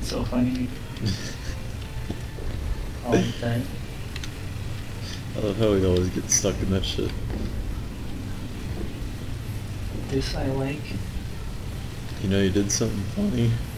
so funny. All the time. I love how we always get stuck in that shit. This I like. You know you did something funny.